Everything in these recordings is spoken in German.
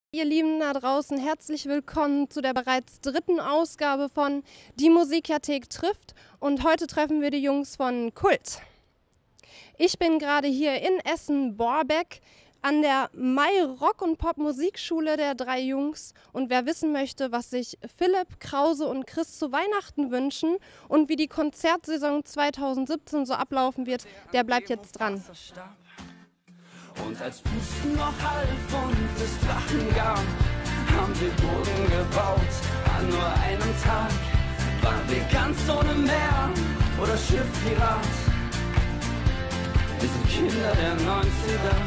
Ihr Lieben da draußen, herzlich willkommen zu der bereits dritten Ausgabe von Die Musikjathek trifft, und heute treffen wir die Jungs von Kult. Ich bin gerade hier in Essen-Borbeck an der Mai Rock- und Pop-Musikschule der drei Jungs, und wer wissen möchte, was sich Philipp, Krause und Chris zu Weihnachten wünschen und wie die Konzertsaison 2017 so ablaufen wird, der bleibt jetzt dran. Und als Pusten noch half und es Drachen gab, haben wir Burgen gebaut an nur einem Tag. Waren wir ganz ohne Meer oder Schiffpirat? Wir sind Kinder der 90er.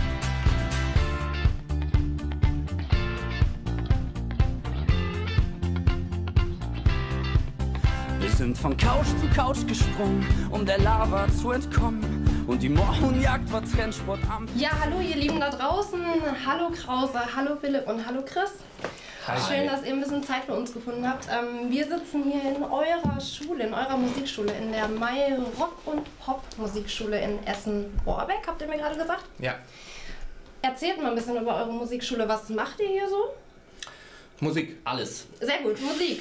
Wir sind von Couch zu Couch gesprungen, um der Lava zu entkommen. Und die Mohrenjagd war Trendsport am... Ja, hallo ihr Lieben da draußen. Hallo Krause, hallo Philipp und hallo Chris. Hi. Schön, dass ihr ein bisschen Zeit für uns gefunden habt. Wir sitzen hier in eurer Schule, in eurer Musikschule, in der Mai Rock- und Pop-Musikschule in Essen-Borbeck, habt ihr mir gerade gesagt? Ja. Erzählt mal ein bisschen über eure Musikschule. Was macht ihr hier so? Musik. Alles. Sehr gut, Musik.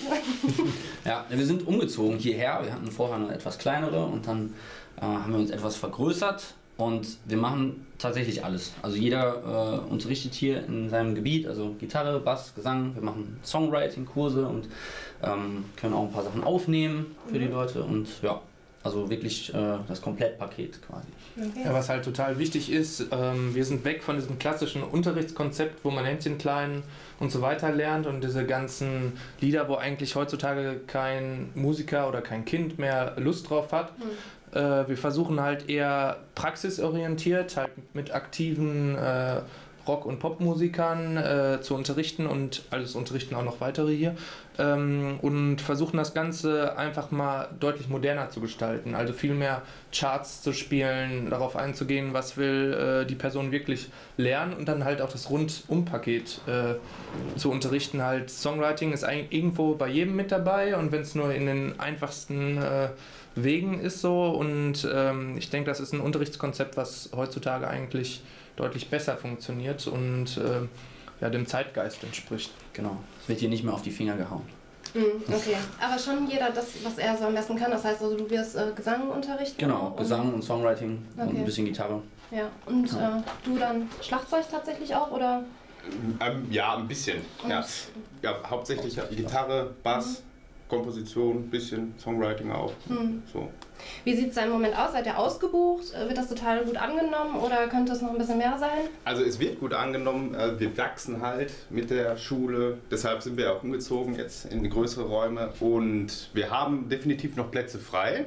Ja, wir sind umgezogen hierher. Wir hatten vorher eine etwas kleinere und dann haben wir uns etwas vergrößert und wir machen tatsächlich alles. Also jeder unterrichtet hier in seinem Gebiet, also Gitarre, Bass, Gesang. Wir machen Songwriting-Kurse und können auch ein paar Sachen aufnehmen für die Leute und ja, also wirklich das Komplettpaket quasi. Okay. Ja, was halt total wichtig ist, wir sind weg von diesem klassischen Unterrichtskonzept, wo man Händchen klein und so weiter lernt, und diese ganzen Lieder, wo eigentlich heutzutage kein Musiker oder kein Kind mehr Lust drauf hat. Wir versuchen halt eher praxisorientiert, halt mit aktiven Rock- und Popmusikern zu unterrichten, und alles unterrichten auch noch weitere hier, und versuchen das Ganze einfach mal deutlich moderner zu gestalten, also viel mehr Charts zu spielen, darauf einzugehen, was will die Person wirklich lernen, und dann halt auch das Rundumpaket zu unterrichten. Halt Songwriting ist eigentlich irgendwo bei jedem mit dabei, und wenn es nur in den einfachsten Wegen ist so, und ich denke, das ist ein Unterrichtskonzept, was heutzutage eigentlich deutlich besser funktioniert und ja, dem Zeitgeist entspricht. Genau, es wird hier nicht mehr auf die Finger gehauen. Okay, aber schon jeder das, was er so am besten kann. Das heißt also, du wirst Gesang unterrichten? Genau, Gesang und Songwriting und ein bisschen Gitarre. Ja, und du dann Schlagzeug tatsächlich auch, oder? Ja, ein bisschen. Ja. Ja, hauptsächlich Gitarre, Bass, Komposition, bisschen Songwriting auch. So. Wie sieht es da im Moment aus? Seid ihr ausgebucht? Wird das total gut angenommen oder könnte es noch ein bisschen mehr sein? Also es wird gut angenommen. Wir wachsen halt mit der Schule. Deshalb sind wir auch umgezogen jetzt in größere Räume. Und wir haben definitiv noch Plätze frei.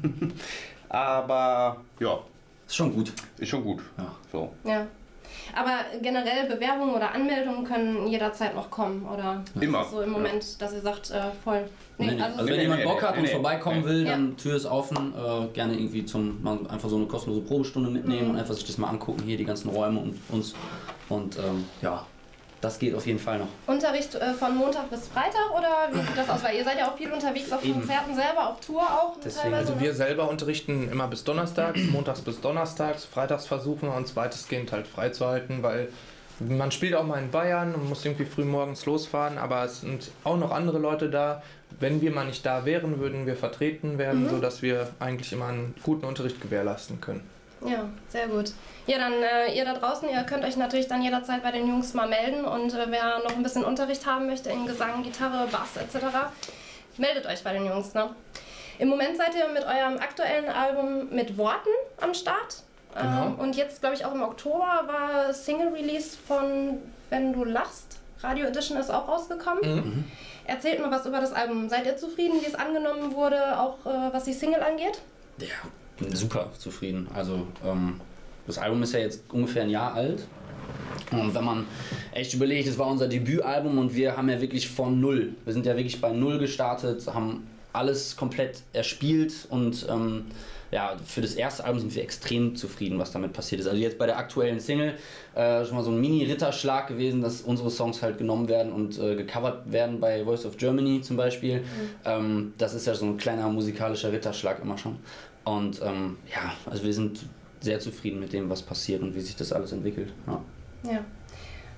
Aber ja. Ist schon gut. Ist schon gut. Ja. So. Ja. Aber generell Bewerbungen oder Anmeldungen können jederzeit noch kommen, oder? Immer. Ist es so im Moment, dass ihr sagt, voll? Nee. Also wenn jemand Bock hat und vorbeikommen will, dann Ja. Tür ist offen. Gerne irgendwie einfach so eine kostenlose Probestunde mitnehmen und einfach sich das mal angucken, hier die ganzen Räume und uns. Und ja, das geht auf jeden Fall noch. Unterricht von Montag bis Freitag, oder wie sieht das aus? Weil ihr seid ja auch viel unterwegs auf Konzerten selber, auf Tour auch. Deswegen, teilweise, Also ne? wir selber unterrichten immer bis donnerstags, montags bis donnerstags, freitags versuchen wir uns weitestgehend halt freizuhalten, weil man spielt auch mal in Bayern und muss irgendwie früh morgens losfahren, aber es sind auch noch andere Leute da. Wenn wir mal nicht da wären, würden wir vertreten werden, sodass wir eigentlich immer einen guten Unterricht gewährleisten können. Ja, sehr gut. Ja, dann ihr da draußen, ihr könnt euch natürlich dann jederzeit bei den Jungs mal melden, und wer noch ein bisschen Unterricht haben möchte in Gesang, Gitarre, Bass etc., meldet euch bei den Jungs. Ne? Im Moment seid ihr mit eurem aktuellen Album mit Worten am Start. Genau. Und jetzt, glaube ich, auch im Oktober war Single-Release von Wenn du lachst. Radio Edition ist auch rausgekommen. Erzählt mal was über das Album. Seid ihr zufrieden, wie es angenommen wurde, auch was die Single angeht? Ja, bin super zufrieden. Also das Album ist ja jetzt ungefähr ein Jahr alt. Und wenn man echt überlegt, es war unser Debütalbum und wir haben ja wirklich von null. Wir sind ja wirklich bei null gestartet, haben alles komplett erspielt, und ja, für das erste Album sind wir extrem zufrieden, was damit passiert ist. Also jetzt bei der aktuellen Single schon mal so ein Mini-Ritterschlag gewesen, dass unsere Songs halt genommen werden und gecovert werden bei Voice of Germany zum Beispiel. Das ist ja so ein kleiner musikalischer Ritterschlag immer schon. Und ja, also wir sind sehr zufrieden mit dem, was passiert und wie sich das alles entwickelt. Ja. Ja.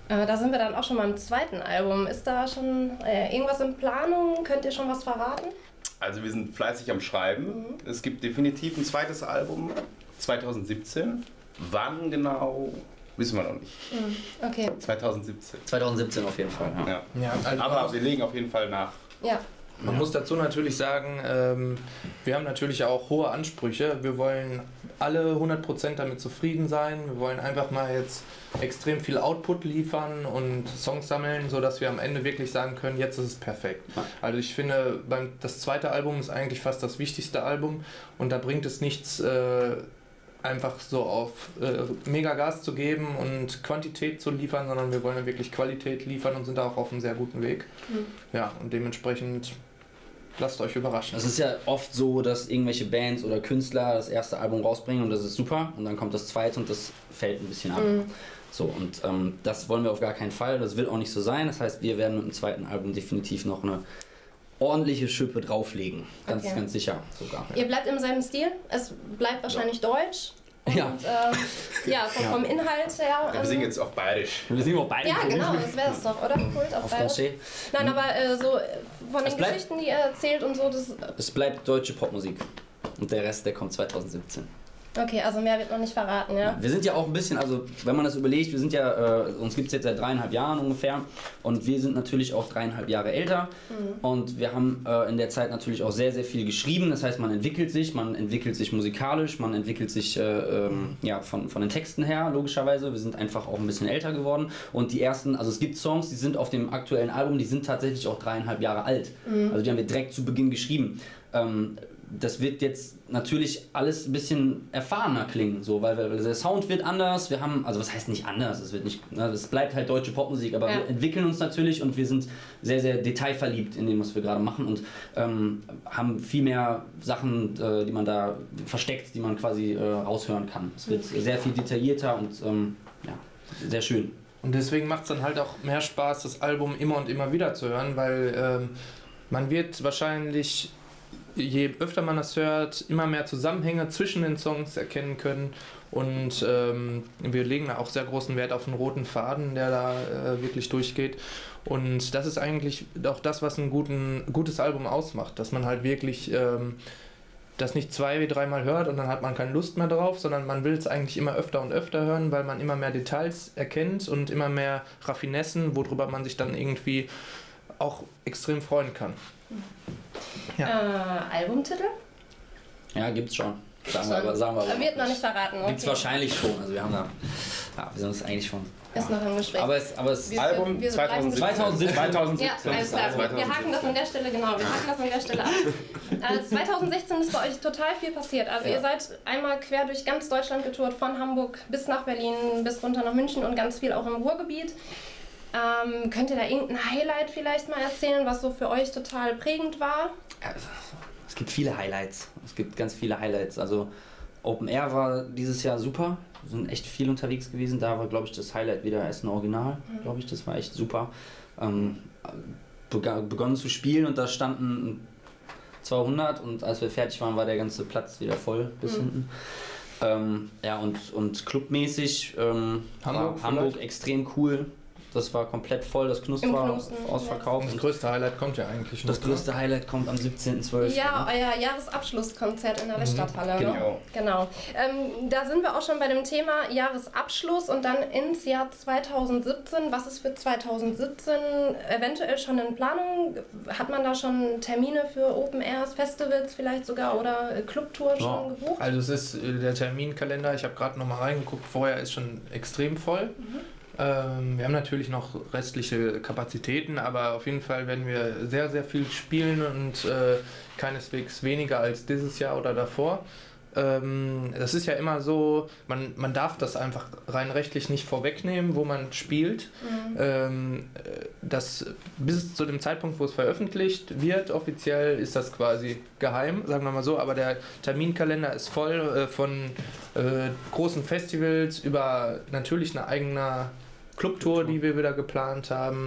Da sind wir dann auch schon beim zweiten Album. Ist da schon irgendwas in Planung? Könnt ihr schon was verraten? Also wir sind fleißig am Schreiben. Es gibt definitiv ein zweites Album, 2017. Wann genau, wissen wir noch nicht. Okay. 2017. 2017 auf jeden Fall, ja. Ja, also Aber wir legen auf jeden Fall nach. Ja. Man muss dazu natürlich sagen, wir haben natürlich auch hohe Ansprüche. Wir wollen alle 100% damit zufrieden sein. Wir wollen einfach mal jetzt extrem viel Output liefern und Songs sammeln, sodass wir am Ende wirklich sagen können, jetzt ist es perfekt. Also ich finde, das zweite Album ist eigentlich fast das wichtigste Album und da bringt es nichts, einfach so auf mega Gas zu geben und Quantität zu liefern, sondern wir wollen ja wirklich Qualität liefern und sind da auch auf einem sehr guten Weg. Ja, und dementsprechend lasst euch überraschen. Es ist ja oft so, dass irgendwelche Bands oder Künstler das erste Album rausbringen und das ist super und dann kommt das zweite und das fällt ein bisschen ab. So, und das wollen wir auf gar keinen Fall, das wird auch nicht so sein. Das heißt, wir werden mit dem zweiten Album definitiv noch eine ordentliche Schippe drauflegen. Ganz sicher sogar. Ihr bleibt im selben Stil, es bleibt wahrscheinlich deutsch. Und, vom Inhalt her. Wir singen jetzt auf Bayerisch. Wir singen auf beiden. Ja, genau, das wäre es doch, oder? Kult auf Bayerisch. Nein, aber so von den Geschichten, die ihr erzählt und so, das... Es bleibt deutsche Popmusik. Und der Rest, der kommt 2017. Okay, also mehr wird noch nicht verraten, ja? Wir sind ja auch ein bisschen, also wenn man das überlegt, wir sind ja, uns gibt es jetzt seit 3,5 Jahren ungefähr und wir sind natürlich auch 3,5 Jahre älter und wir haben in der Zeit natürlich auch sehr, sehr viel geschrieben, das heißt man entwickelt sich musikalisch, man entwickelt sich von den Texten her logischerweise, wir sind einfach auch ein bisschen älter geworden und die ersten, also es gibt Songs, die sind auf dem aktuellen Album, die sind tatsächlich auch 3,5 Jahre alt, also die haben wir direkt zu Beginn geschrieben. Das wird jetzt natürlich alles ein bisschen erfahrener klingen, so, weil der Sound wird anders, wir haben, also was heißt nicht anders, es bleibt halt deutsche Popmusik, aber wir entwickeln uns natürlich und wir sind sehr, sehr detailverliebt in dem, was wir gerade machen und haben viel mehr Sachen, die man da versteckt, die man quasi raushören kann. Es wird sehr viel detaillierter und sehr schön. Und deswegen macht es dann halt auch mehr Spaß, das Album immer und immer wieder zu hören, weil man wird wahrscheinlich, je öfter man das hört, immer mehr Zusammenhänge zwischen den Songs erkennen können und wir legen da auch sehr großen Wert auf den roten Faden, der da wirklich durchgeht und das ist eigentlich auch das, was ein gutes Album ausmacht, dass man halt wirklich das nicht 2-3 Mal hört und dann hat man keine Lust mehr drauf, sondern man will es eigentlich immer öfter und öfter hören, weil man immer mehr Details erkennt und immer mehr Raffinessen, worüber man sich dann irgendwie auch extrem freuen kann. Ja. Albumtitel? Ja, gibt's schon. Sagen wir aber wird noch nicht verraten. Okay. Gibt's wahrscheinlich schon. Also wir haben da, wir sind uns eigentlich schon. Ist noch im Gespräch. Aber es Album 2017. Ja, alles klar. Wir haken das an der Stelle, ab. 2016 ist bei euch total viel passiert. Also ihr seid einmal quer durch ganz Deutschland getourt, von Hamburg bis nach Berlin, bis runter nach München und ganz viel auch im Ruhrgebiet. Könnt ihr da irgendein Highlight vielleicht mal erzählen, was so für euch total prägend war? Es gibt viele Highlights. Es gibt ganz viele Highlights. Also Open Air war dieses Jahr super. Wir sind echt viel unterwegs gewesen. Da war, glaube ich, das Highlight wieder Essen Original. Glaube ich, das war echt super. Begonnen zu spielen und da standen 200 und als wir fertig waren, war der ganze Platz wieder voll bis hinten. Und clubmäßig Hamburg extrem cool. Das war komplett voll, das Knust war ausverkauft. Das größte Highlight kommt ja eigentlich noch. Das größte Highlight kommt am 17.12. Ja, euer Jahresabschlusskonzert in der Weststadthalle. Genau. Da sind wir auch schon bei dem Thema Jahresabschluss und dann ins Jahr 2017. Was ist für 2017 eventuell schon in Planung? Hat man da schon Termine für Open Airs, Festivals vielleicht sogar oder Clubtour schon gebucht? Also es ist der Terminkalender, ich habe gerade noch mal reingeguckt, vorher ist schon extrem voll. Wir haben natürlich noch restliche Kapazitäten, aber auf jeden Fall werden wir sehr, sehr viel spielen und keineswegs weniger als dieses Jahr oder davor. Das ist ja immer so, man darf das einfach rein rechtlich nicht vorwegnehmen, wo man spielt. Das, bis zu dem Zeitpunkt, wo es veröffentlicht wird, offiziell ist das quasi geheim, sagen wir mal so, aber der Terminkalender ist voll von großen Festivals über natürlich eine eigene Clubtour, die wir wieder geplant haben.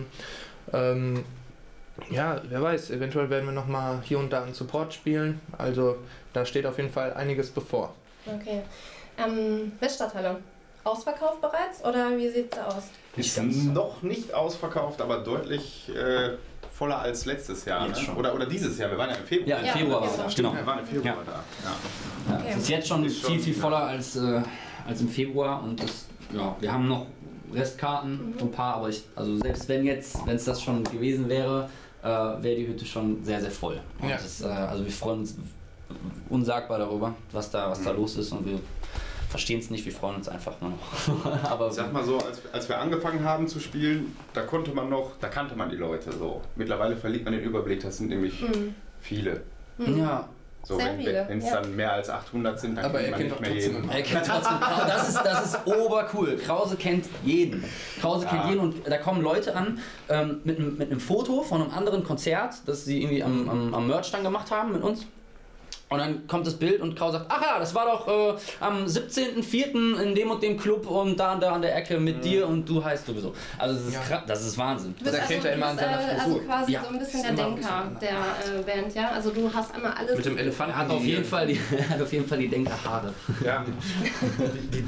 Ja, wer weiß, eventuell werden wir nochmal hier und da einen Support spielen. Also da steht auf jeden Fall einiges bevor. Okay. Weststadthalle. ausverkauft bereits oder wie sieht's aus? Ist noch nicht ausverkauft, aber deutlich voller als letztes Jahr. Ne? Oder dieses Jahr. Wir waren ja im Februar. Ja, im Februar war okay, das. Stimmt, Genau. wir waren im Februar da. Ja. Ja, Okay. es ist jetzt schon Ist schon, viel voller als im Februar und wir haben noch Restkarten, ein paar, aber also selbst wenn es das schon gewesen wäre, wäre die Hütte schon sehr, sehr voll. Und also wir freuen uns unsagbar darüber, was da los ist und wir verstehen es nicht, wir freuen uns einfach nur noch. Aber ich sag mal so, als wir angefangen haben zu spielen, da kannte man die Leute so. Mittlerweile verliert man den Überblick, das sind nämlich viele. ja. So, Sehr viele, wenn es dann mehr als 800 sind, dann Aber kennt man nicht mehr jeden. Er kennt trotzdem, das ist obercool. Krause kennt jeden. Kennt jeden und da kommen Leute an mit einem Foto von einem anderen Konzert, das sie irgendwie am Merch dann gemacht haben mit uns. Und dann kommt das Bild und Krause sagt, ach ja, das war doch am 17.04. in dem und dem Club und da an der Ecke mit dir und du heißt sowieso. Also das ist krass, das ist Wahnsinn. Du bist erkennt er immer an seiner also Frisur. quasi Ja. so ein bisschen der Immer ein Denker der Band, ja? Also du hast einmal alles... Mit dem Elefanten. Er hat auf jeden Fall die Denkerhaare. Ja, die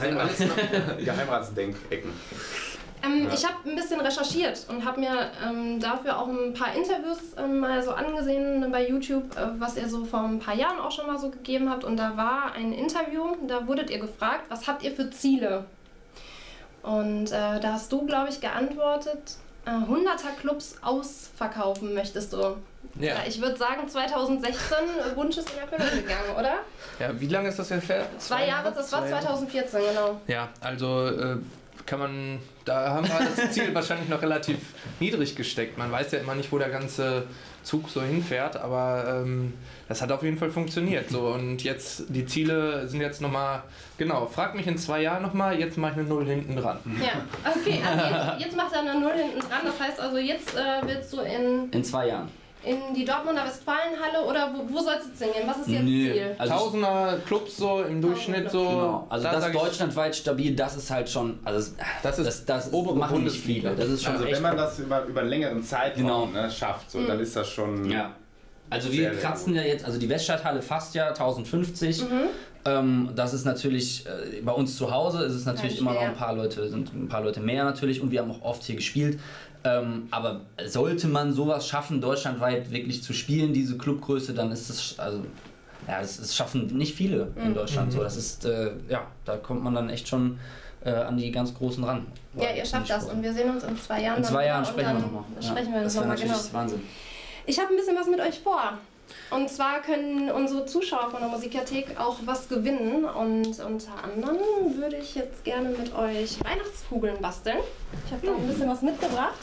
Geheimratsdenkecken. Ich habe ein bisschen recherchiert und habe mir dafür auch ein paar Interviews mal so angesehen bei YouTube, was ihr so vor ein paar Jahren auch schon mal so gegeben habt. Und da war ein Interview, da wurdet ihr gefragt, was habt ihr für Ziele? Und da hast du, glaube ich, geantwortet, 100er Clubs ausverkaufen möchtest du. Ja. Ja, ich würde sagen 2016, Wunsch ist in Erfüllung gegangen, oder? Ja, wie lange ist das jetzt her? 2 Jahre, das war 2014, genau. Ja, also da haben wir das Ziel wahrscheinlich noch relativ niedrig gesteckt. Man weiß ja immer nicht, wo der ganze Zug so hinfährt, aber das hat auf jeden Fall funktioniert. So, und jetzt, die Ziele sind jetzt nochmal, genau, frag mich in 2 Jahren nochmal, jetzt mache ich eine 0 hinten dran. Ja, okay, also jetzt macht er eine 0 hinten dran, das heißt also jetzt willst du In 2 Jahren. in die Dortmunder Westfalenhalle oder wo soll es jetzt hingehen? Was ist jetzt Ziel? Also Tausender Clubs so im Durchschnitt so. genau. Also da das sag ich, deutschlandweit stabil, das ist halt schon, also das obere machen nicht Bundesliga. viele. Das ist schon Also echt, wenn man das über einen längeren Zeitraum schafft, so, dann ist das schon... ja. Also wir Sehr, sehr kratzen ja jetzt, also die Weststadthalle fasst ja 1050. Das ist natürlich, bei uns zu Hause ist es natürlich immer noch ein paar Leute mehr natürlich und wir haben auch oft hier gespielt. Aber sollte man sowas schaffen, deutschlandweit wirklich zu spielen, diese Clubgröße, dann ist es, also ja, das schaffen nicht viele in Deutschland. So, das ist, da kommt man dann echt schon an die ganz Großen ran. Ja, ihr schafft das und wir sehen uns in 2 Jahren. In 2 Jahren und sprechen wir dann nochmal. Sprechen wir das nochmal, natürlich genau. Wahnsinn. Ich habe ein bisschen was mit euch vor. Und zwar können unsere Zuschauer von der Musikjathek auch was gewinnen. Und unter anderem würde ich jetzt gerne mit euch Weihnachtskugeln basteln. Ich habe da ein bisschen was mitgebracht.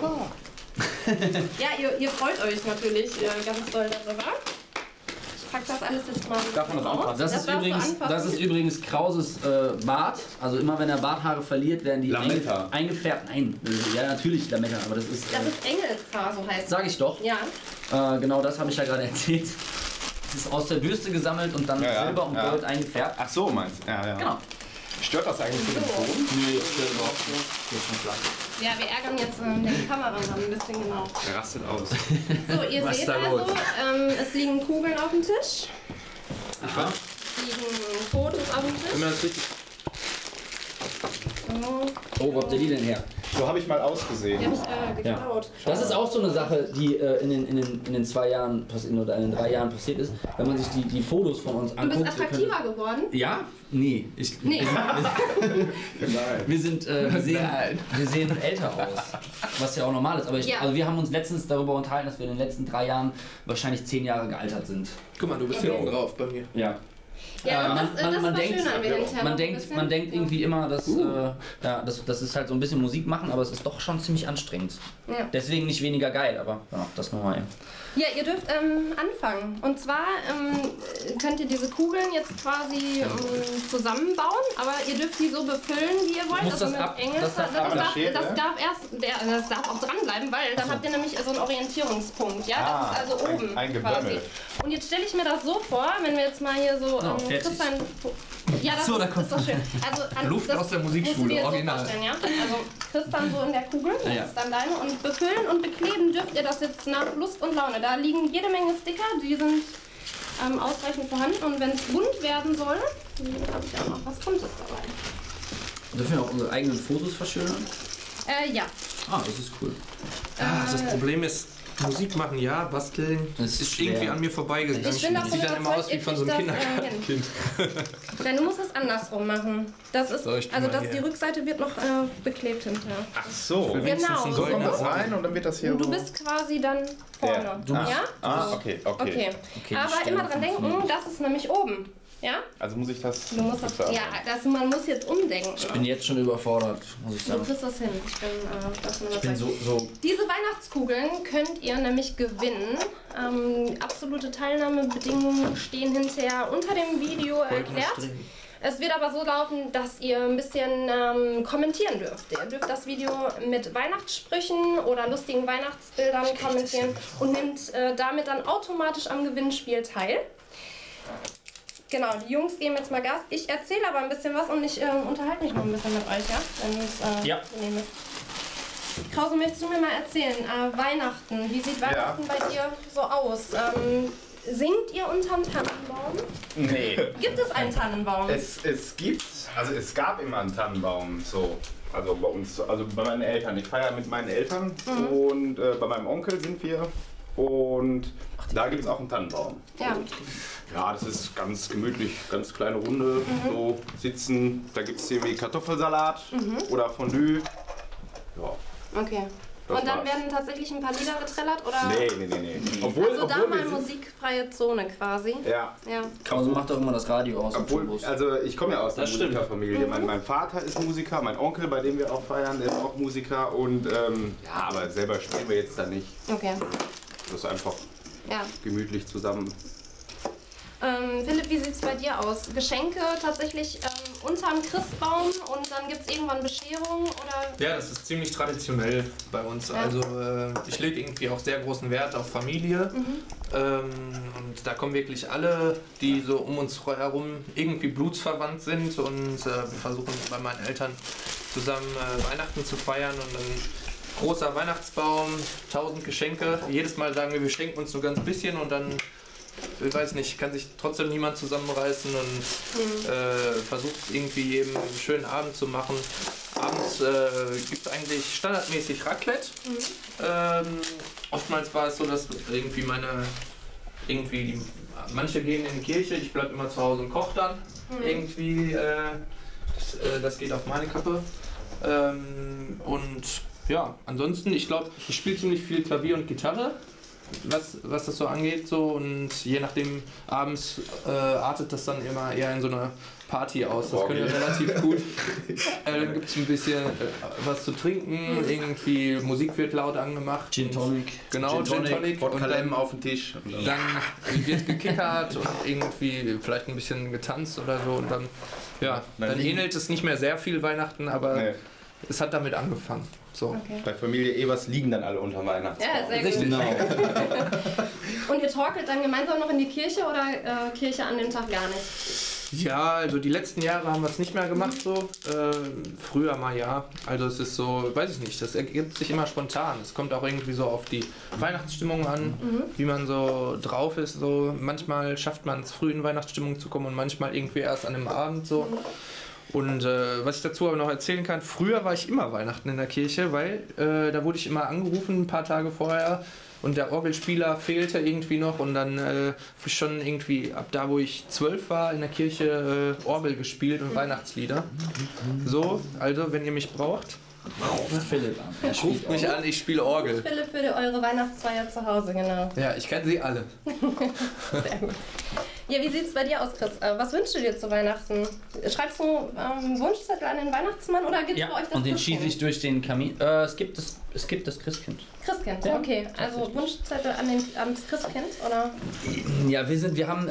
Ja, ihr freut euch natürlich ganz doll darüber. Ich packe das alles jetzt mal Darf man das aus. anfassen? Das ist übrigens Krauses Bart. Also immer wenn er Barthaare verliert, werden die Lametta. eingefärbt. Nein, ja natürlich Lametta, aber das ist... Das ist Engelshaar, so heißt es. Sag ich doch. Ja. Genau das habe ich ja gerade erzählt. Es ist aus der Bürste gesammelt und dann Silber und Gold eingefärbt. Ach so, meinst du? Ja. Genau. Stört das eigentlich für den Ton? Nee, das stört überhaupt nicht. Das ist schon klar. Ja, wir ärgern jetzt den Kameramann ein bisschen, genau. Der rastet aus. So, ihr Was seht da also, los? es liegen Kugeln auf dem Tisch, Aha. liegen Fotos auf dem Tisch. Immer das richtig. So, Oh, wo habt ihr die denn her? So habe ich mal ausgesehen. die habe ich geklaut. Das ist auch so eine Sache, die in den 2 Jahren oder in den 3 Jahren passiert ist. Wenn man sich die Fotos von uns Du anguckt. bist attraktiver geworden? Ja? Nee. Nee. Wir sehen älter aus, was ja auch normal ist. Aber also wir haben uns letztens darüber unterhalten, dass wir in den letzten 3 Jahren wahrscheinlich 10 Jahre gealtert sind. Guck mal, du bist hier oben drauf bei mir. Ja. Ja, das man denkt, verschönern wir hinterher noch ein bisschen. man denkt irgendwie immer, dass das ist halt so ein bisschen Musik machen, aber es ist doch schon ziemlich anstrengend. Ja. Deswegen nicht weniger geil, aber ja, das nochmal. Ja, ihr dürft anfangen. Und zwar könnt ihr diese Kugeln jetzt quasi zusammenbauen, aber ihr dürft die so befüllen, wie ihr wollt. Muss das ab- das darf das darf auch dranbleiben, weil dann habt ihr nämlich so einen Orientierungspunkt. Ja? Das ist also oben ein quasi. Gebömmel. Und jetzt stelle ich mir das so vor, wenn wir jetzt mal hier so fertig. Christian... Ja, das So, da ist kommt doch schön. Also, Luft das aus der Musikschule, musst du dir jetzt original. So vorstellen, ja? Also Christian so in der Kugel, das Ja. ist dann deine. Und befüllen und bekleben dürft ihr das jetzt nach Lust und Laune. Da liegen jede Menge Sticker, die sind ausreichend vorhanden. Und wenn es bunt werden soll, dann habe ich auch noch was Buntes dabei. Dürfen wir auch unsere eigenen Fotos verschönern? Ja. Ah, das ist cool. Das Problem ist, Musik machen ja, basteln Das ist irgendwie schwer. an mir vorbeigegangen. Ich bin davon Sieht dann immer aus wie von so einem überzeugt, ihr kriegt Kindergartenkind. Nein, du musst es andersrum machen. Das ist, So, ich tu also mal die hier. Rückseite wird noch beklebt hinterher. Ach so. Genau. ein So kommt das so. rein und dann wird das hier. Und du bist quasi dann vorne. Du bist- Ja? Ah, okay. Okay. Okay, Aber die immer Stelle dran denken, funktioniert. das ist nämlich oben. Ja? Also muss ich das. Du musst das, ja, man muss jetzt umdenken. Ich bin jetzt schon überfordert, muss ich Du sagen. kriegst das hin. Ich bin davon Ich bin überzeugt. so Diese Weihnachtskugeln könnt ihr nämlich gewinnen. Absolute Teilnahmebedingungen stehen hinterher unter dem Video erklärt. Es wird aber so laufen, dass ihr ein bisschen kommentieren dürft. Ihr dürft das Video mit Weihnachtssprüchen oder lustigen Weihnachtsbildern kommentieren und nehmt damit dann automatisch am Gewinnspiel teil. Genau, die Jungs geben jetzt mal Gas. Ich erzähle aber ein bisschen was und ich unterhalte mich noch ein bisschen mit euch, ja? Wenn es Ja. genehm ist. Krause, möchtest du mir mal erzählen, Weihnachten, wie sieht Weihnachten bei dir so aus? Singt ihr unterm Tannenbaum? Nee. Gibt es einen Tannenbaum? Es gab immer einen Tannenbaum, so. Also bei uns, also bei meinen Eltern. Ich feiere mit meinen Eltern und bei meinem Onkel sind wir. Und da gibt es auch einen Tannenbaum. Ja. Ja, das ist ganz gemütlich, ganz kleine Runde, so sitzen. Da gibt es irgendwie Kartoffelsalat oder Fondue. Ja. Okay. Das Und dann war's. werden tatsächlich ein paar Lieder getrellert, oder? Nee. Obwohl, Also da obwohl mal wir sind, musikfreie Zone quasi. ja. Ja. Krause macht doch immer das Radio aus. im Obwohl, Tourbus. also ich komme ja aus einer Das stimmt. Musikerfamilie. Mein Vater ist Musiker, mein Onkel, bei dem wir auch feiern, der ist auch Musiker. Und ja, aber selber spielen wir jetzt da nicht. Okay. Das ist einfach Ja. gemütlich zusammen. Philipp, wie sieht es bei dir aus? Geschenke tatsächlich unterm Christbaum und dann gibt es irgendwann Bescherung oder? Ja, das ist ziemlich traditionell bei uns. Ja. Also ich lege irgendwie auch sehr großen Wert auf Familie. Und da kommen wirklich alle, die so um uns herum irgendwie blutsverwandt sind. Und wir versuchen bei meinen Eltern zusammen Weihnachten zu feiern. Und dann großer Weihnachtsbaum, 1000 Geschenke. Jedes Mal sagen wir schenken uns nur ganz bisschen und dann, ich weiß nicht, kann sich trotzdem niemand zusammenreißen und versucht irgendwie jedem einen schönen Abend zu machen. Abends gibt es eigentlich standardmäßig Raclette. Oftmals war es so, dass manche gehen in die Kirche, ich bleibe immer zu Hause und koche dann. Irgendwie, das geht auf meine Kappe. Und ja, ansonsten, ich glaube, ich spiele ziemlich viel Klavier und Gitarre, was das so angeht. So, und je nachdem, abends artet das dann immer eher in so eine Party aus. Das können wir relativ gut. Dann gibt es ein bisschen was zu trinken, irgendwie Musik wird laut angemacht. Gin Tonic. Genau, Gin Tonic. Und dann auf den Tisch. dann wird gekickert und irgendwie vielleicht ein bisschen getanzt oder so. Und dann, ja, dann ähnelt es nicht mehr sehr viel Weihnachten, aber Nee. es hat damit angefangen. So. Okay. Bei Familie Evers liegen dann alle unter Weihnachtsbaum. Ja, sehr gut. Genau. Und ihr torkelt dann gemeinsam noch in die Kirche oder Kirche an dem Tag gar nicht? Ja, also die letzten Jahre haben wir es nicht mehr gemacht so. Früher mal ja. Also es ist so, weiß ich nicht, das ergibt sich immer spontan. Es kommt auch irgendwie so auf die Weihnachtsstimmung an, wie man so drauf ist. So. Manchmal schafft man es früh in Weihnachtsstimmung zu kommen und manchmal irgendwie erst an dem Abend so. Und was ich dazu aber noch erzählen kann, früher war ich immer Weihnachten in der Kirche, weil da wurde ich immer angerufen ein paar Tage vorher und der Orgelspieler fehlte irgendwie noch und dann habe ich schon irgendwie ab da, wo ich 12 war, in der Kirche Orgel gespielt und Weihnachtslieder. So, also wenn ihr mich braucht, Philipp an. Er ruft spielt mich auch. an, ich spiele Orgel. Philipp, für eure Weihnachtsfeier zu Hause, genau. Ja, ich kenne sie alle. Sehr gut. Ja, wie sieht es bei dir aus, Chris? Was wünschst du dir zu Weihnachten? Schreibst du einen Wunschzettel an den Weihnachtsmann oder gibt es Ja, bei euch das und den Christkind? schieße ich durch den Kamin. Es gibt das Christkind. Christkind, Ja, okay. Also Wunschzettel ans Christkind, oder? Ja, wir haben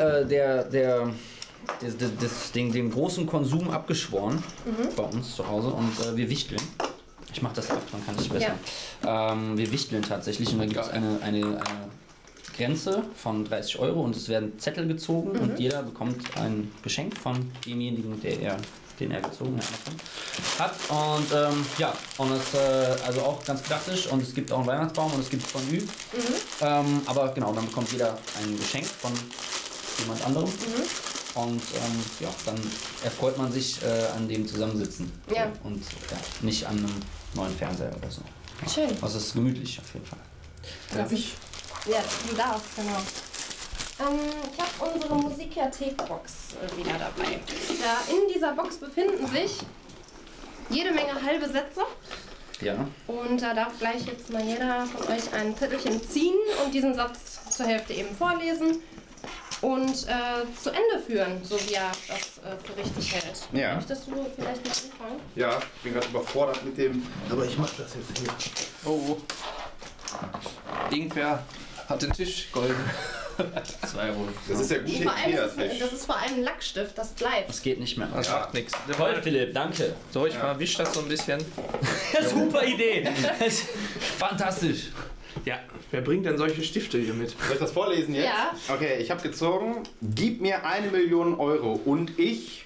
den großen Konsum abgeschworen bei uns zu Hause und wir wichteln. Ich mache das ab, dann kann ich besser. Wir wichteln tatsächlich und da gibt es eine Grenze von 30 € und es werden Zettel gezogen und jeder bekommt ein Geschenk von demjenigen, den er gezogen hat. Und ja, und das also auch ganz klassisch und es gibt auch einen Weihnachtsbaum und es gibt Fondue. Aber genau, dann bekommt jeder ein Geschenk von jemand anderem. Und ja, dann erfreut man sich an dem Zusammensitzen. Ja. Und ja, nicht an einem neuen Fernseher oder so. Schön. Also es ist gemütlich auf jeden Fall. Darf ich? Ja, du darfst, genau. Ich habe unsere Musikerthek-Box wieder dabei. In dieser Box befinden sich jede Menge halbe Sätze. Ja. Und da darf gleich jetzt mal jeder von euch ein Zettelchen ziehen und diesen Satz zur Hälfte eben vorlesen und zu Ende führen, so wie er das für richtig hält. Ja. Möchtest du vielleicht mal anfangen? Ja, ich bin gerade überfordert mit dem. Aber ich mach das jetzt hier. Oh. Irgendwer hat den Tisch golden. Das ist ja gut Vor allem Ikea-Tisch. das ist vor allem ein Lackstift, das bleibt. Das geht nicht mehr. Das macht nichts. Toll, Philipp, danke. So, ich verwisch das so ein bisschen. Super Idee. Fantastisch. Ja, wer bringt denn solche Stifte hier mit? Soll ich das vorlesen jetzt? Ja. Okay, ich habe gezogen. Gib mir 1 Million Euro und ich.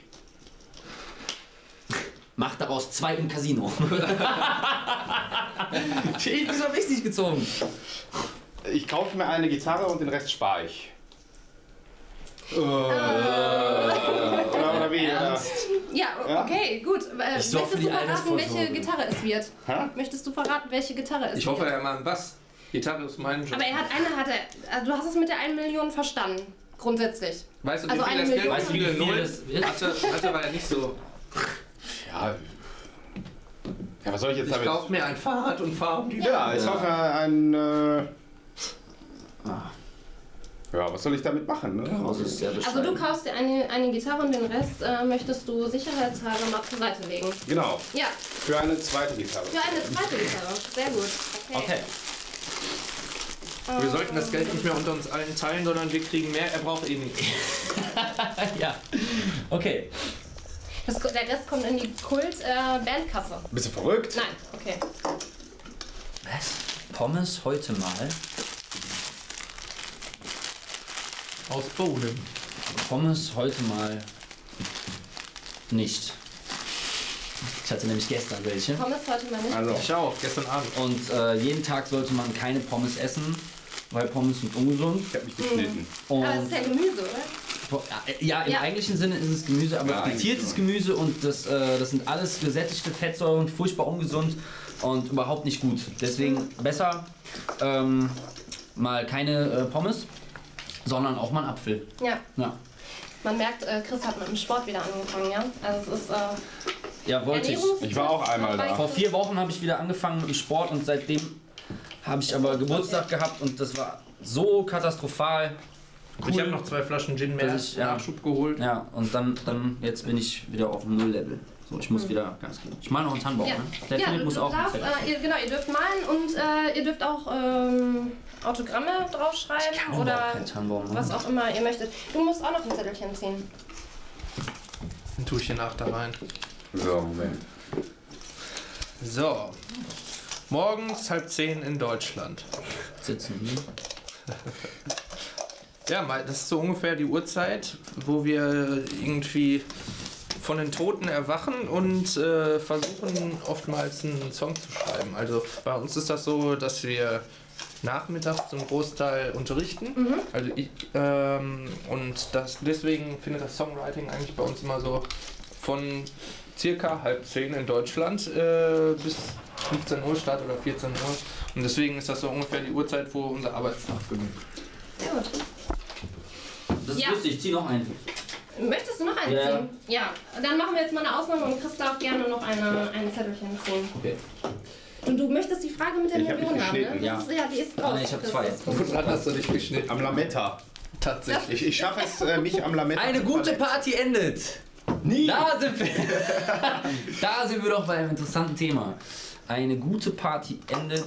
Mach daraus 2 im Casino. Wieso hab ich's nicht gezogen? Ich kaufe mir eine Gitarre und den Rest spare ich. Oder wie? Ernst? Ja, okay, gut. Möchtest sorge für du die verraten, Altersvorsorge. welche Gitarre es wird? Hä? Möchtest du verraten, welche Gitarre es Ich wird? hoffe, er mal einen Bass. Gitarre ist mein Job. Aber also du hast es mit der 1 Million verstanden, grundsätzlich. Weißt du, also wie viel 1 das Geld Million. Weißt du, wie viele viel Nullen das wird? hatte, war ja nicht so. Ja. Ja, was soll ich jetzt Ich damit? kaufe mir ein Fahrrad und fahre um die Ja, ich kaufe mir ein. Ja, was soll ich damit machen? Ne? Das ist sehr Also bescheiden. du kaufst dir eine Gitarre und den Rest möchtest du sicherheitshalber mal zur Seite legen. Genau, Ja, für eine zweite Gitarre. für eine zweite Gitarre. Sehr gut. Okay. Wir sollten das Geld nicht mehr unter uns allen teilen, sondern wir kriegen mehr. Er braucht eh nichts. Ja. Okay. Der Rest kommt in die Kult-Bandkasse. Bist du verrückt? Nein, okay. Was? Pommes heute mal? Aus Boden. Pommes heute mal nicht. Ich hatte nämlich gestern welche. Pommes heute mal nicht. Also, Ich auch, gestern Abend. Und jeden Tag sollte man keine Pommes essen, weil Pommes sind ungesund. ich habe mich geschnitten. Und Aber das ist ja Gemüse, oder? ja, im Ja. eigentlichen Sinne ist es Gemüse, aber Ja, frittiertes eigentlich schon. Gemüse und das sind alles gesättigte Fettsäuren, furchtbar ungesund und überhaupt nicht gut. Deswegen besser mal keine Pommes, sondern auch mal einen Apfel. Ja. Ja, Man merkt, Chris hat mit dem Sport wieder angefangen, ja? Also es ist ja wollte ich. Ich war auch einmal da. Vor 4 Wochen habe ich wieder angefangen mit dem Sport und seitdem habe ich aber Geburtstag gehabt und das war so katastrophal. Ich habe noch 2 Flaschen Gin mehr Das ist- ja. Nachschub geholt. Ja, und dann jetzt bin ich wieder auf dem Null-Level. So, ich muss wieder Gas geben. Ich male noch einen Tannenbaum, Ja, ne? Der ja Philipp du muss auch. darfst, ihr dürft malen und ihr dürft auch Autogramme draufschreiben Kann oder überhaupt keinen Tannenbaum machen. was auch immer ihr möchtet. Du musst auch noch ein Zettelchen ziehen. Dann tue ich hier nach da rein. So, Moment. So. Morgens 9:30 in Deutschland. Sitzen. Ja, das ist so ungefähr die Uhrzeit, wo wir irgendwie von den Toten erwachen und versuchen oftmals einen Song zu schreiben. Also bei uns ist das so, dass wir nachmittags zum Großteil unterrichten. Also und deswegen findet das Songwriting eigentlich bei uns immer so von circa 9:30 in Deutschland bis 15 Uhr statt oder 14 Uhr. Und deswegen ist das so ungefähr die Uhrzeit, wo unser Arbeitstag beginnt. Sehr gut. Das ist Ja. lustig, ich zieh noch einen. Möchtest du noch einen Ja. ziehen? Ja. Dann machen wir jetzt mal eine Ausnahme und Chris darf gerne noch ein Zettelchen ziehen. Okay. Und du möchtest die Frage mit der Ich hab Million mich haben, ne? geschnitten, ja. Das ist, ja, die ist Ah, raus. nee, ich hab Das 2. ist gut. Woran hast du dich geschnitten? Am Lametta. Tatsächlich. Ich schaffe es, mich am Lametta Eine zu gute verletzen. Party endet. Nie! Da sind wir. Da sind wir doch bei einem interessanten Thema. Eine gute Party endet.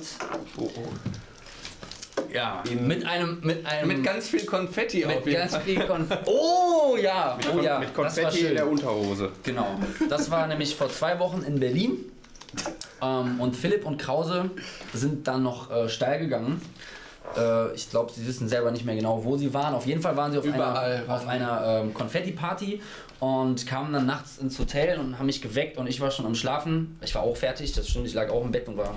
Ja, Mit ganz viel Konfetti auf mit jeden ganz Fall. viel Oh ja, oh ja, Mit das war Konfetti in schön. der Unterhose. Genau, das war nämlich vor 2 Wochen in Berlin. Und Philipp und Krause sind dann noch steil gegangen. Ich glaube, sie wissen selber nicht mehr genau, wo sie waren. Auf jeden Fall waren sie Überall auf einer Konfetti-Party und kamen dann nachts ins Hotel und haben mich geweckt und ich war schon am Schlafen. Ich war auch fertig, das stimmt, ich lag auch im Bett und war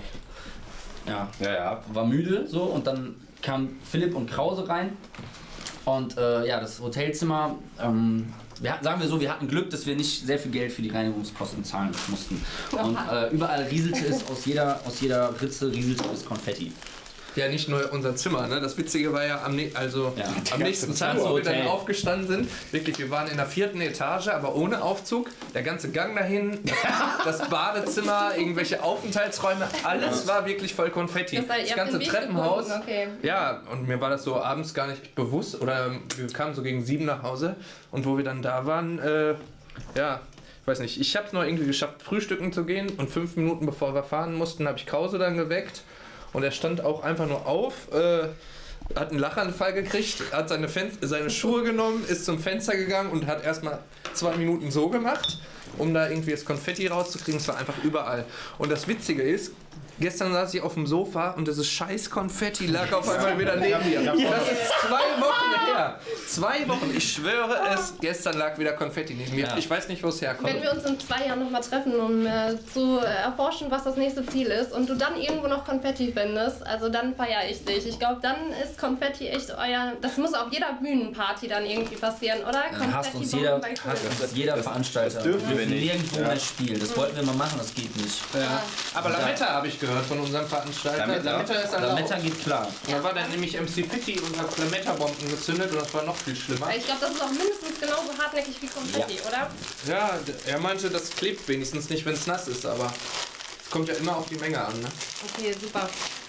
müde so, und dann kam Philipp und Krause rein und ja, das Hotelzimmer sagen wir so, wir hatten Glück, dass wir nicht sehr viel Geld für die Reinigungskosten zahlen mussten. Und überall rieselte es, aus jeder Ritze rieselte es Konfetti. Ja, nicht nur unser Zimmer, ne? Das Witzige war ja am nächsten Tag, wo wir dann aufgestanden sind. Wirklich, wir waren in der 4. Etage, aber ohne Aufzug. Der ganze Gang dahin, das Badezimmer, irgendwelche Aufenthaltsräume, alles war wirklich voll Konfetti. Das ganze Treppenhaus. Okay. Ja, und mir war das so abends gar nicht bewusst. Oder wir kamen so gegen 7 nach Hause. Und wo wir dann da waren, ja, ich weiß nicht, ich habe es noch irgendwie geschafft, frühstücken zu gehen. Und 5 Minuten bevor wir fahren mussten, habe ich Krause dann geweckt. Und er stand auch einfach nur auf, hat einen Lachanfall gekriegt, hat seine Schuhe genommen, ist zum Fenster gegangen und hat erstmal 2 Minuten so gemacht, um da irgendwie das Konfetti rauszukriegen. Es war einfach überall. Und das Witzige ist, gestern saß ich auf dem Sofa und dieses scheiß Konfetti lag auf einmal wieder neben mir. Das ist 2 Wochen her. 2 Wochen, ich schwöre es, gestern lag wieder Konfetti neben mir. Ich weiß nicht, wo es herkommt. Wenn wir uns in 2 Jahren nochmal treffen, um zu erforschen, was das nächste Ziel ist und du dann irgendwo noch Konfetti findest, also dann feiere ich dich. Ich glaube, dann ist Konfetti echt das muss auf jeder Bühnenparty dann irgendwie passieren, oder? Hasst uns jeder Veranstalter. Das dürfen wir nirgendwo mehr spielen. Das wollten wir mal machen, das geht nicht. Ja. Aber Lametta habe ich gehört von unserem Veranstalter. Lametta geht klar. Und da war dann nämlich MC Pitti und hat Lametta-Bomben gezündet und das war noch viel schlimmer. Ich glaube, das ist auch mindestens genauso hartnäckig wie Konfetti, oder? Ja, er meinte, das klebt wenigstens nicht, wenn es nass ist, aber es kommt ja immer auf die Menge an, ne? Okay, super.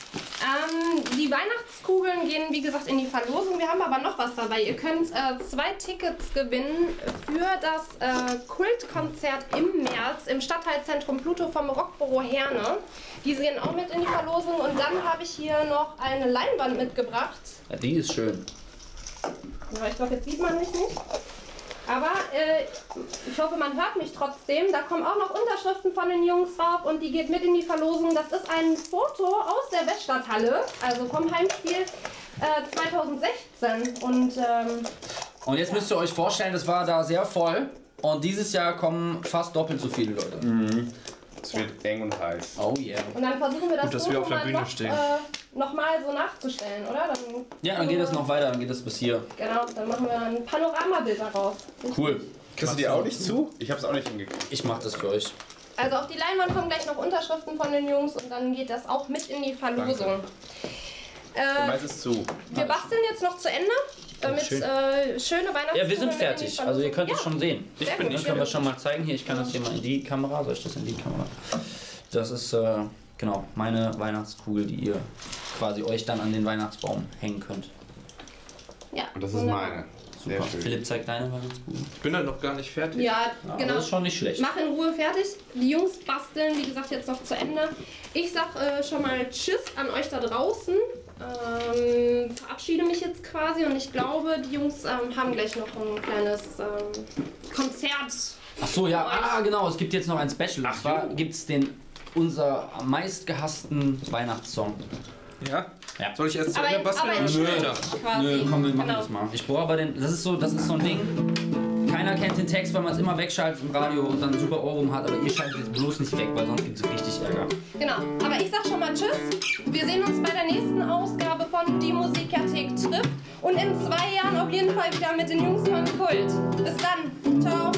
Die Weihnachtskugeln gehen, wie gesagt, in die Verlosung. Wir haben aber noch was dabei. Ihr könnt 2 Tickets gewinnen für das Kultkonzert im März im Stadtteilzentrum Pluto vom Rockbüro Herne. Die gehen auch mit in die Verlosung. Und dann habe ich hier noch eine Leinwand mitgebracht. Ja, die ist schön. Ja, ich glaube, jetzt sieht man mich nicht. Aber ich hoffe, man hört mich trotzdem. Da kommen auch noch Unterschriften von den Jungs drauf und die geht mit in die Verlosung. Das ist ein Foto aus der Weststadthalle, also vom Heimspiel 2016. Und jetzt müsst ihr euch vorstellen, das war da sehr voll. Und dieses Jahr kommen fast doppelt so viele Leute. Mhm. Es wird eng und heiß. Oh yeah. Und dann versuchen wir das dass wir auf der Bühne stehen. Nochmal so nachzustellen, oder? Dann geht es noch weiter, dann geht es bis hier. Genau, dann machen wir ein Panoramabild daraus. Cool. Kriegst du die auch nicht zu? Ich hab's auch nicht hingekriegt. Ich mach das für euch. Also auf die Leinwand kommen gleich noch Unterschriften von den Jungs und dann geht das auch mit in die Verlosung. Meistens zu. Wir basteln jetzt noch zu Ende, damit schöne Weihnachtskugeln. Ja, wir sind fertig. Also ihr könnt es schon sehen. Das können wir schon mal zeigen. Hier, ich kann das hier mal in die Kamera. Soll ich das in die Kamera? Das ist genau meine Weihnachtskugel, die ihr quasi euch dann an den Weihnachtsbaum hängen könnt. Ja. Und das ist meine. Super. Philipp zeigt deine Weihnachtskugel. Ich bin dann noch gar nicht fertig. Ja, genau. Das ist schon nicht schlecht. Mach in Ruhe fertig. Die Jungs basteln, wie gesagt, jetzt noch zu Ende. Ich sag schon mal Tschüss an euch da draußen. Verabschiede mich jetzt quasi und ich glaube, die Jungs haben gleich noch ein kleines Konzert. Ach so, ja, genau. Es gibt jetzt noch ein Special. Und zwar gibt es unser meistgehassten Weihnachtssong. Ja? Ja. Soll ich erst zu Ende basteln? Nö, komm, wir machen das mal. Ich bohre aber das ist so ein Ding. Keiner kennt den Text, weil man es immer wegschaltet im Radio und dann ein super Ohrwurm hat, aber ihr schaltet es bloß nicht weg, weil sonst gibt es richtig Ärger. Genau, aber ich sag schon mal Tschüss. Wir sehen uns bei der nächsten Ausgabe von Die Musikerthek trifft und in 2 Jahren auf jeden Fall wieder mit den Jungs von Kult. Bis dann. Ciao.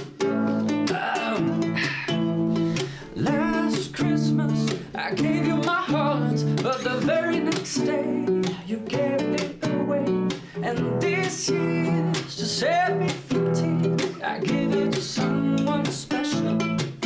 Last Christmas I gave you my heart, but the very next day you gave it away. And this year, to set me free, I give it to someone special.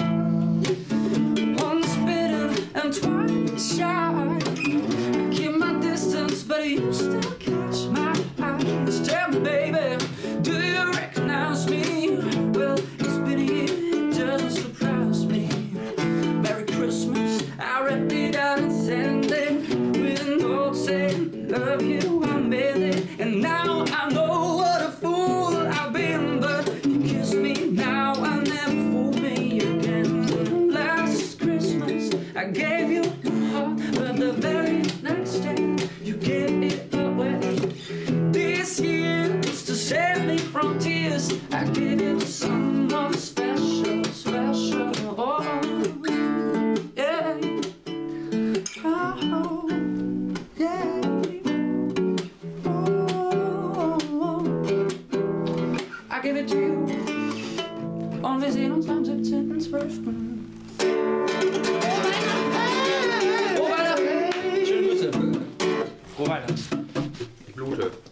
Once bitten and twice shy. Keep my distance, but you still catch my eyes. Tell me, baby, do you recognize me? Well, it's been a year, it doesn't surprise me. Merry Christmas, I wrapped it out and sent it with a note saying, love you, I meant it. And now I know what a fool I've been, but you kiss me now, I'll never fool me again. Last Christmas, I gave you my heart, but the very next day, you gave it away. This year is to save me from tears, I give it to someone special, special. Oh, yeah. Oh, yeah. Oh, I give it to you. Gerne. Ich blute.